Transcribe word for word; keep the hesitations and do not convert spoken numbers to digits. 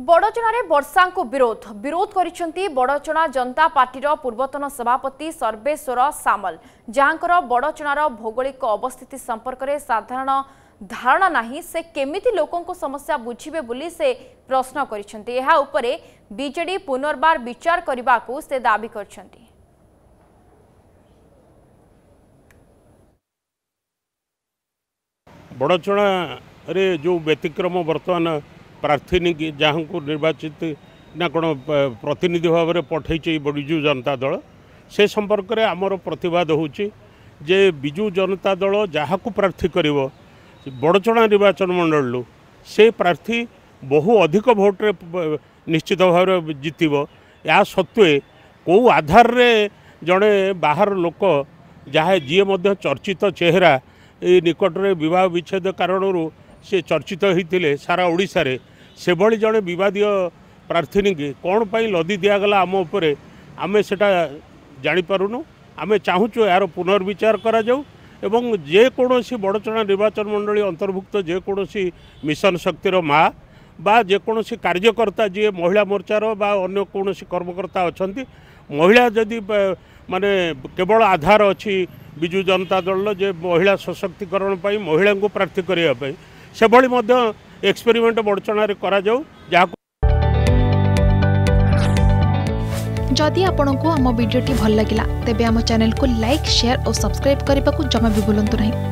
बड़चना वर्षा को विरोध विरोध करिसेंती बड़चना जनता पार्टीर पूर्वतन सभापति सर्वेश्वर सामल जहाँकर बड़चनार भौगोलिक अवस्थिति संपर्क में साधारण धारणा नहीं से केमिति लोकों समस्या बुझिबे बोली से प्रश्न करिसेंती। एहा उपरे बीजेडी पुनर्बार विचार करने को से दाबी करछंती। बड़चना रे जो व्यतिक्रम वर्तमान प्रार्थी की जहाँ को निर्वाचित ना कौन प्रतिनिधि भाव में पठे बिजु जनता दल से संपर्क में आमर प्रतिवाद होची जे बिजु जनता दल जहाँ को प्रार्थी कर बड़चना निर्वाचन मंडल से प्रार्थी बहु अधिक भोट्रे निश्चित भाव में जीतब। या सत्वे कौ आधार रे जड़े बाहर लोक जहाँ जी मध्य चर्चित चेहरा ये निकट में विवाह विच्छेद कारण से चर्चित होते सारा ओडिशा रे से भली जड़े विवादीय प्रार्थी की कौन पाई लदी दिगला आम उपरे आमे सेटा जानी पारुनु। आमे चाहूँ यार पुनर्विचार करा जाऊ एवं जेकोसी बड़चना निर्वाचन मंडली अंतर्भुक्त जेकोसी मिशन शक्तिर माँ बा जेकोसी कार्यकर्ता जी महिला मोर्चार बा अन्य कौन कर्मकर्ता अच्छा महिला जदि माने केवल आधार अच्छी बिजु जनता दल जे महिला सशक्तिकरण पाई महिला को प्रार्थी करने से भली मध्य एक्सपेरिमेंट बड़चना रे करा जाऊ। जदि आपंक आम भिडी भल लगा तेब आम चैनल को लाइक शेयर और सब्सक्राइब करने को जमा भी भूलु नहीं।